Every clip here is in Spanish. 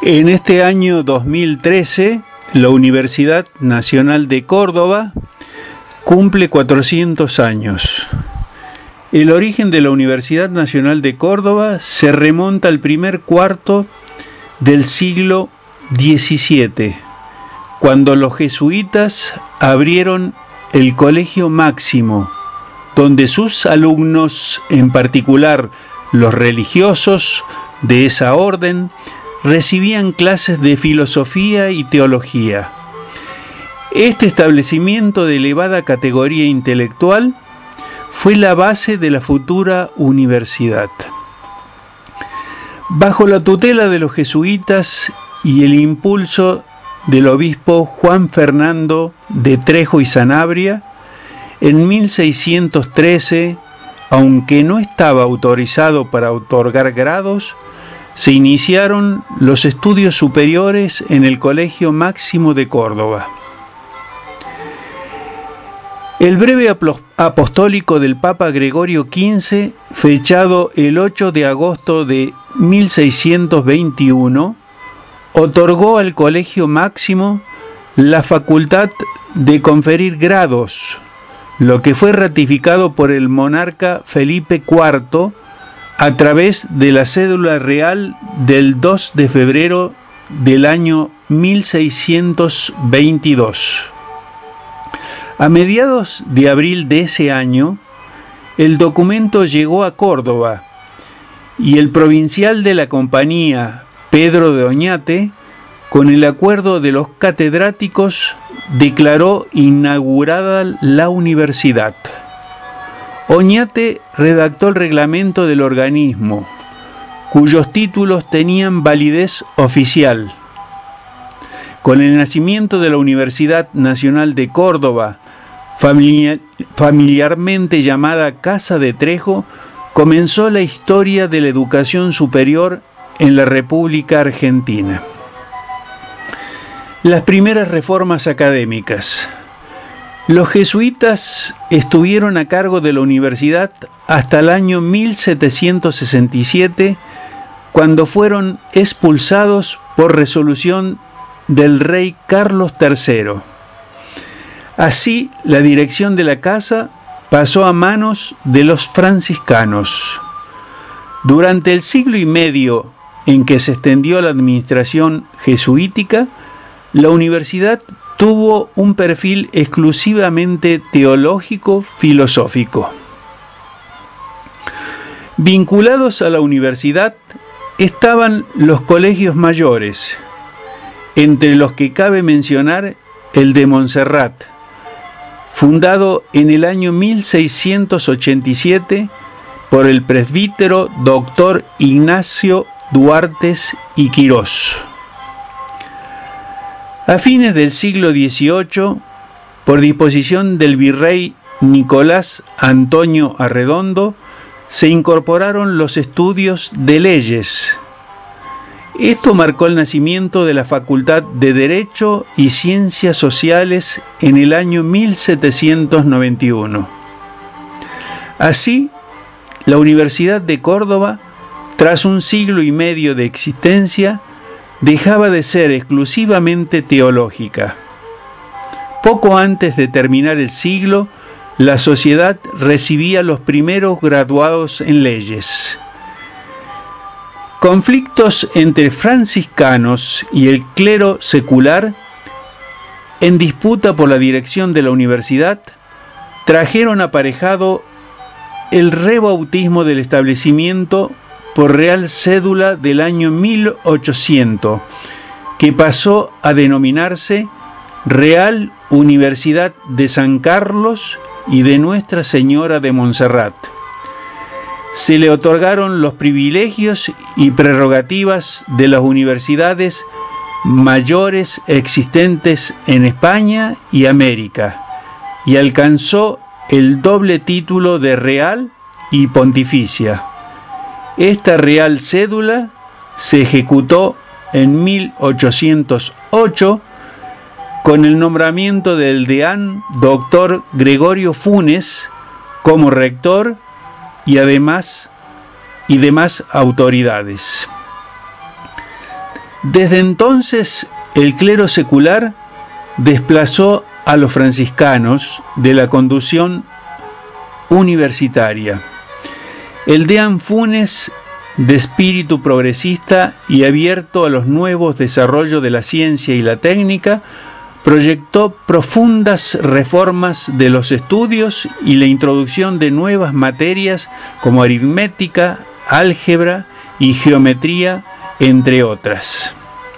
En este año 2013, la Universidad Nacional de Córdoba cumple 400 años. El origen de la Universidad Nacional de Córdoba se remonta al primer cuarto del siglo XVII, cuando los jesuitas abrieron el Colegio Máximo, donde sus alumnos, en particular los religiosos de esa orden, recibían clases de filosofía y teología. Este establecimiento de elevada categoría intelectual fue la base de la futura universidad. Bajo la tutela de los jesuitas y el impulso del obispo Juan Fernando de Trejo y Sanabria, en 1613, aunque no estaba autorizado para otorgar grados, se iniciaron los estudios superiores en el Colegio Máximo de Córdoba. El breve apostólico del Papa Gregorio XV, fechado el 8 de agosto de 1621, otorgó al Colegio Máximo la facultad de conferir grados, lo que fue ratificado por el monarca Felipe IV a través de la cédula real del 2 de febrero del año 1622. A mediados de abril de ese año, el documento llegó a Córdoba y el provincial de la compañía, Pedro de Oñate, con el acuerdo de los catedráticos, declaró inaugurada la universidad. Oñate redactó el reglamento del organismo, cuyos títulos tenían validez oficial. Con el nacimiento de la Universidad Nacional de Córdoba, familiarmente llamada Casa de Trejo, comenzó la historia de la educación superior en la República Argentina. Las primeras reformas académicas. Los jesuitas estuvieron a cargo de la universidad hasta el año 1767, cuando fueron expulsados por resolución del rey Carlos III. Así, la dirección de la casa pasó a manos de los franciscanos. Durante el siglo y medio en que se extendió la administración jesuítica, la universidad tuvo un perfil exclusivamente teológico-filosófico. Vinculados a la universidad estaban los colegios mayores, entre los que cabe mencionar el de Montserrat, fundado en el año 1687 por el presbítero doctor Ignacio Duartes y Quirós. A fines del siglo XVIII, por disposición del virrey Nicolás Antonio Arredondo, se incorporaron los estudios de leyes. Esto marcó el nacimiento de la Facultad de Derecho y Ciencias Sociales en el año 1791. Así, la Universidad de Córdoba, tras un siglo y medio de existencia, dejaba de ser exclusivamente teológica. Poco antes de terminar el siglo, la sociedad recibía los primeros graduados en leyes. Conflictos entre franciscanos y el clero secular, en disputa por la dirección de la universidad, trajeron aparejado el rebautismo del establecimiento por Real Cédula del año 1800, que pasó a denominarse Real Universidad de San Carlos y de Nuestra Señora de Montserrat. Se le otorgaron los privilegios y prerrogativas de las universidades mayores existentes en España y América, y alcanzó el doble título de real y pontificia. Esta Real Cédula se ejecutó en 1808 con el nombramiento del deán doctor Gregorio Funes como rector y demás autoridades. Desde entonces, el clero secular desplazó a los franciscanos de la conducción universitaria. El deán Funes, de espíritu progresista y abierto a los nuevos desarrollos de la ciencia y la técnica, proyectó profundas reformas de los estudios y la introducción de nuevas materias como aritmética, álgebra y geometría, entre otras.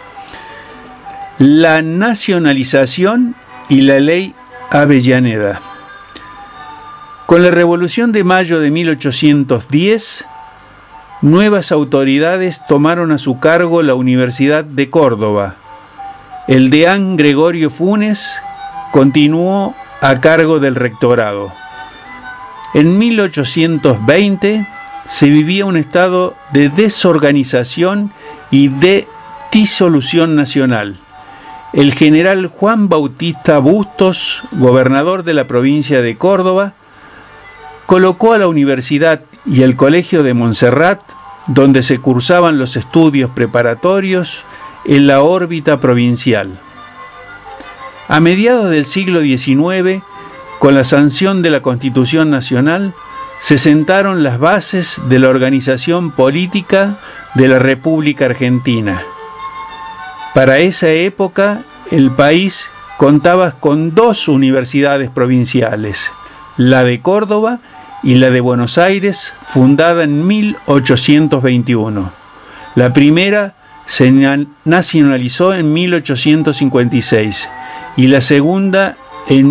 La nacionalización y la ley Avellaneda. Con la Revolución de Mayo de 1810, nuevas autoridades tomaron a su cargo la Universidad de Córdoba. El deán Gregorio Funes continuó a cargo del rectorado. En 1820 se vivía un estado de desorganización y de disolución nacional. El general Juan Bautista Bustos, gobernador de la provincia de Córdoba, colocó a la universidad y el colegio de Montserrat, donde se cursaban los estudios preparatorios, en la órbita provincial. A mediados del siglo XIX, con la sanción de la Constitución Nacional, se sentaron las bases de la organización política de la República Argentina. Para esa época, el país contaba con 2 universidades provinciales, la de Córdoba y la de Buenos Aires, fundada en 1821. La primera se nacionalizó en 1856 y la segunda en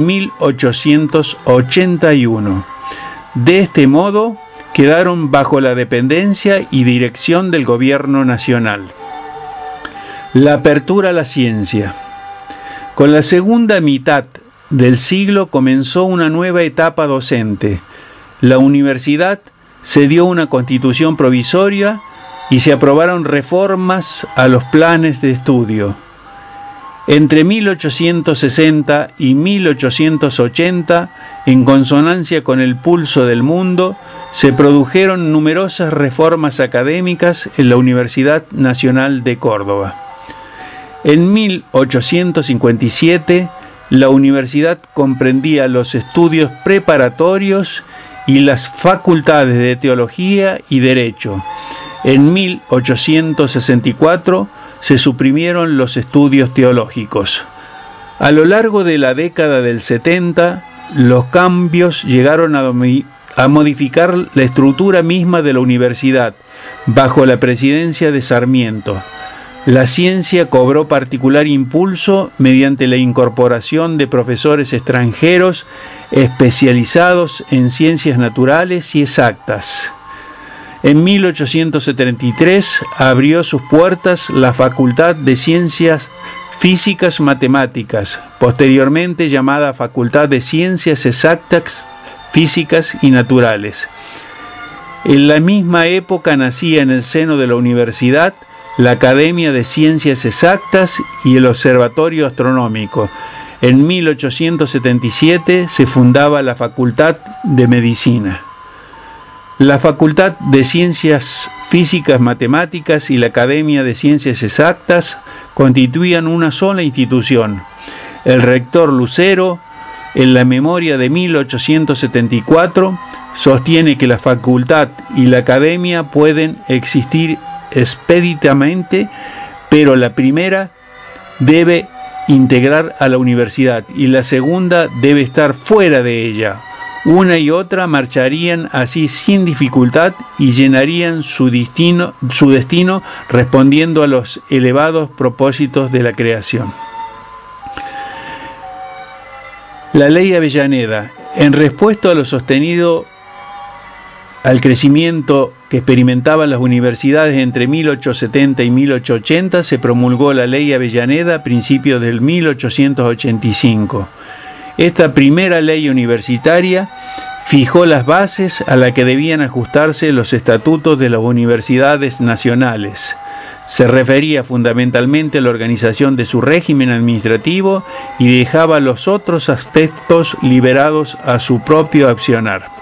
1881. De este modo, quedaron bajo la dependencia y dirección del gobierno nacional. La apertura a la ciencia. Con la segunda mitad del siglo comenzó una nueva etapa docente. La universidad se dio una constitución provisoria y se aprobaron reformas a los planes de estudio. Entre 1860 y 1880, en consonancia con el pulso del mundo, se produjeron numerosas reformas académicas en la Universidad Nacional de Córdoba. En 1857, la universidad comprendía los estudios preparatorios y las facultades de Teología y Derecho. En 1864 se suprimieron los estudios teológicos. A lo largo de la década del 70, los cambios llegaron a modificar la estructura misma de la universidad, bajo la presidencia de Sarmiento. La ciencia cobró particular impulso mediante la incorporación de profesores extranjeros especializados en ciencias naturales y exactas. En 1873 abrió sus puertas la Facultad de Ciencias Físicas Matemáticas, posteriormente llamada Facultad de Ciencias Exactas, Físicas y Naturales. En la misma época nacía en el seno de la universidad la Academia de Ciencias Exactas y el Observatorio Astronómico. En 1877 se fundaba la Facultad de Medicina. La Facultad de Ciencias Físicas Matemáticas y la Academia de Ciencias Exactas constituían una sola institución. El rector Lucero, en la memoria de 1874, sostiene que la facultad y la academia pueden existir expeditamente, pero la primera debe integrar a la universidad y la segunda debe estar fuera de ella. Una y otra marcharían así sin dificultad y llenarían su destino respondiendo a los elevados propósitos de la creación. La ley Avellaneda, en respuesta a lo sostenido al crecimiento que experimentaban las universidades entre 1870 y 1880, se promulgó la ley Avellaneda a principios del 1885. Esta primera ley universitaria fijó las bases a las que debían ajustarse los estatutos de las universidades nacionales. Se refería fundamentalmente a la organización de su régimen administrativo y dejaba los otros aspectos liberados a su propio accionar.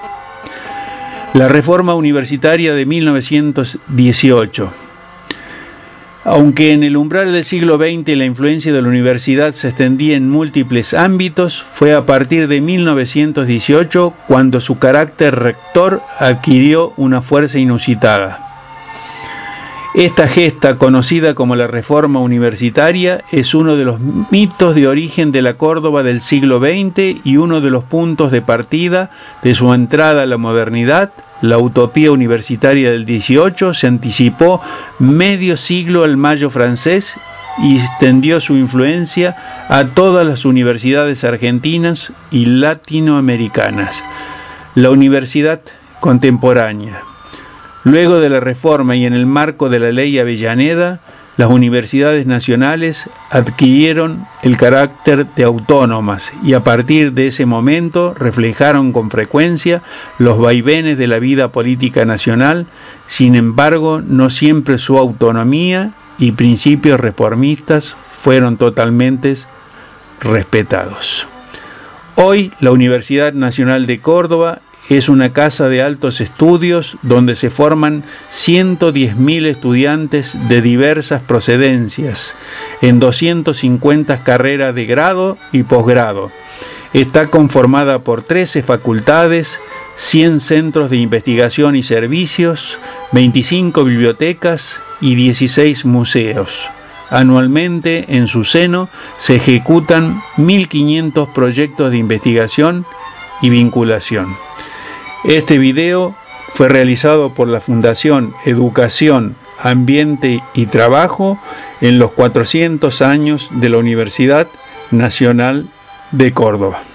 La reforma universitaria de 1918. Aunque en el umbral del siglo XX la influencia de la universidad se extendía en múltiples ámbitos, fue a partir de 1918 cuando su carácter rector adquirió una fuerza inusitada. Esta gesta, conocida como la Reforma Universitaria, es uno de los mitos de origen de la Córdoba del siglo XX y uno de los puntos de partida de su entrada a la modernidad. La utopía universitaria del 18 se anticipó medio siglo al Mayo francés y extendió su influencia a todas las universidades argentinas y latinoamericanas. La universidad contemporánea. Luego de la reforma y en el marco de la Ley Avellaneda, las universidades nacionales adquirieron el carácter de autónomas y a partir de ese momento reflejaron con frecuencia los vaivenes de la vida política nacional. Sin embargo, no siempre su autonomía y principios reformistas fueron totalmente respetados. Hoy, la Universidad Nacional de Córdoba es una casa de altos estudios donde se forman 110.000 estudiantes de diversas procedencias en 250 carreras de grado y posgrado. Está conformada por 13 facultades, 100 centros de investigación y servicios, 25 bibliotecas y 16 museos. Anualmente en su seno se ejecutan 1.500 proyectos de investigación y vinculación. Este video fue realizado por la Fundación Educación, Ambiente y Trabajo en los 400 años de la Universidad Nacional de Córdoba.